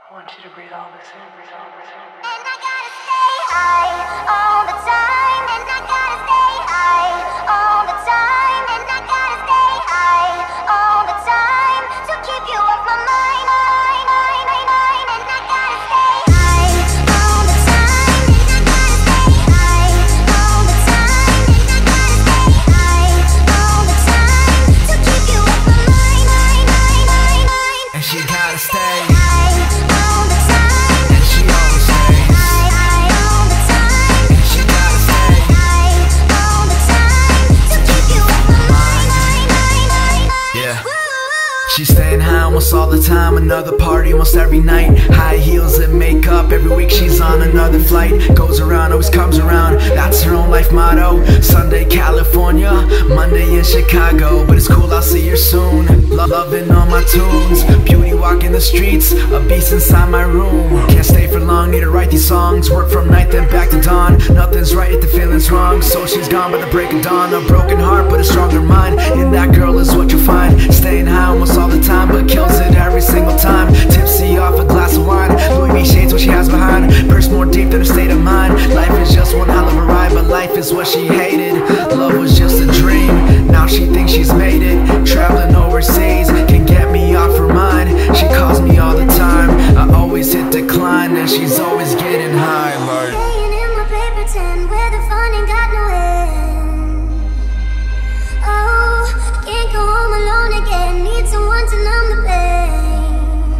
I want you to breathe all this in, breathe all this in. And I gotta stay high all the time. And I gotta stay high all the time. And I gotta stay high all the time to keep you off my mind. And I gotta stay high all the time. And I gotta stay high all the time. And I gotta stay high all the time to keep you off my mind. And she gotta stay. She's staying high almost all the time, another party almost every night. High heels and makeup, every week she's on another flight. Goes around, always comes around, that's her own life motto. Sunday California, Monday in Chicago. But it's cool, I'll see her soon. Loving all my tunes, beauty walking the streets, a beast inside my room. Can't stay for long, need to write these songs. Work from night then back to dawn. Nothing's right if the feeling's wrong, so she's gone by the break of dawn. A broken heart but a stronger mind, in that girl is what you'll find. Staying high almost all the time, but kills it every single time. Tipsy off a glass of wine, Louis V shades what she has behind. Purse more deep than her state of mind. Life is just one hell of a ride, but life is what she hated. Love was just a dream, now she thinks she's made it. Traveling overseas can get me off her mind. She calls me all the time, I always hit decline, and she's always getting high like Staying in my paper tin where the fun ain't got no end. Oh, can't go home alone again, need someone to numb the pain.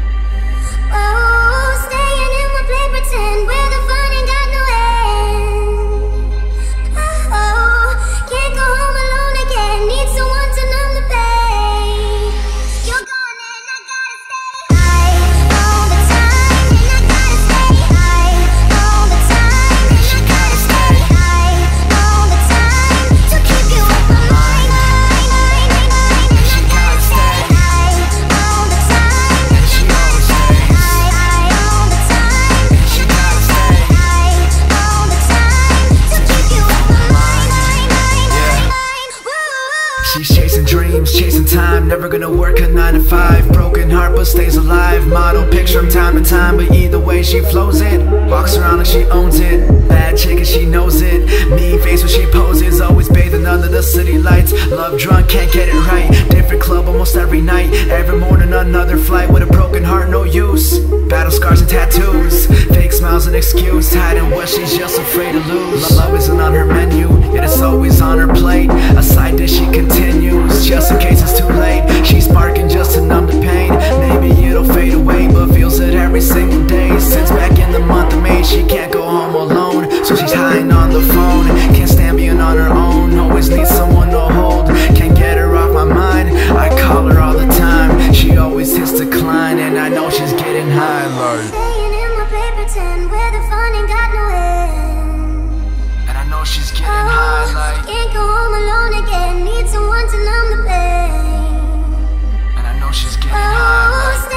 Oh, staying in my paper tin where the fun ain't got no end. Oh, can't go home alone again, need someone to numb the pain. You're gone and I gotta stay high all the time. And I gotta stay high all the time. And I gotta stay high all the time to keep you off my mind. And I gotta stay high all the time. and she always stays. High all the time. And she gotta stay. High all the time to keep you off my mind. Woo. She's chasing dreams, chasing time, never gonna work a 9 to 5. Broken heart but stays alive, model picture from time to time. But either way she flows it, walks around like she owns it. Bad chick and she knows it, mean face when she poses. Always bathing under the city lights, love drunk, can't get it right. Different club almost every night, every morning another flight. With a broken heart, no use, battle scars and tattoos. Fake smiles an excuse, hiding what she's just afraid to lose. Love isn't on her menu, yet it's always on her plate. A side dish she continues, just in case it's too late. She's sparking just to numb the pain, maybe it'll fade away, but feels it every single day. Since back in the month of May, she can't go home alone, so she's hiding on the phone. Can't stand being on her own, always needs someone to hold. Can't get her off my mind, I call her all the time. She always hits decline, and I know she's getting high like. Staying in my paper tin where the fun ain't got no end. And I know she's getting high like. Can't go home alone again, need someone to numb the pain. And I know she's getting high like.